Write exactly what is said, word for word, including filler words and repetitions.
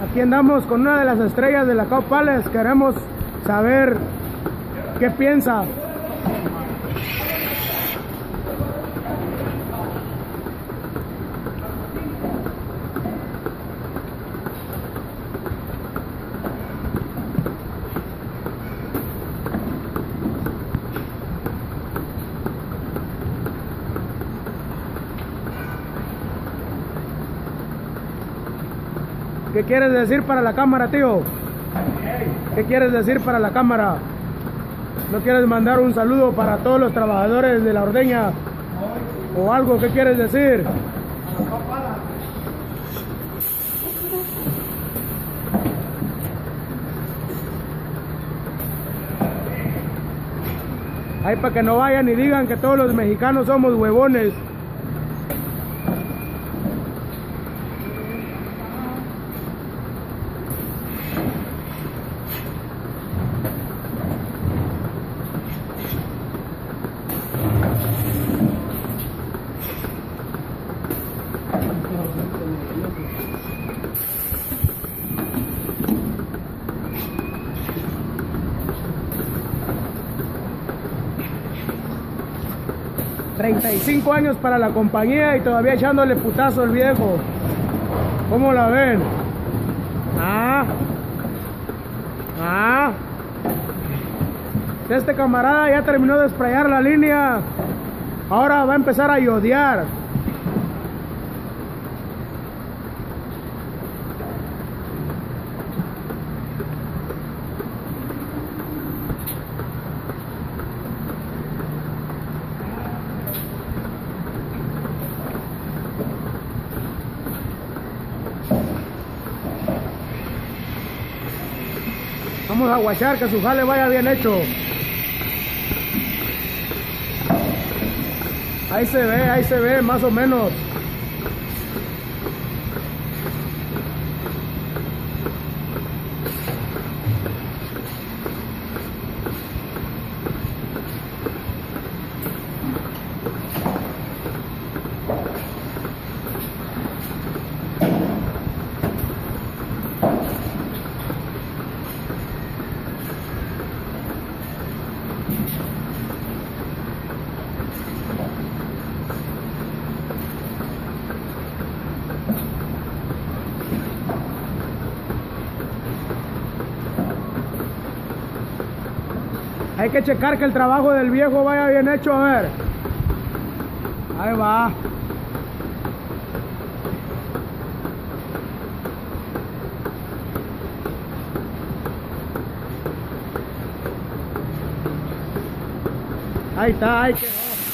Aquí andamos con una de las estrellas de la Cow Palace. Queremos saber qué piensa. ¿Qué quieres decir para la cámara, tío? ¿Qué quieres decir para la cámara? ¿No quieres mandar un saludo para todos los trabajadores de la ordeña? ¿O algo que quieres decir? Ahí para que no vayan y digan que todos los mexicanos somos huevones. treinta y cinco años para la compañía y todavía echándole putazo el viejo. ¿Cómo la ven? Ah, ah. Este camarada ya terminó de sprayar la línea. Ahora va a empezar a iodear. Vamos a guachar que su jale vaya bien hecho. Ahí se ve, ahí se ve, más o menos. Hay que checar que el trabajo del viejo vaya bien hecho, a ver. Ahí va. Ahí está, ahí quedó.